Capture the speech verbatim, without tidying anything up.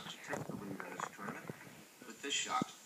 to take the lead in this tournament with this shot.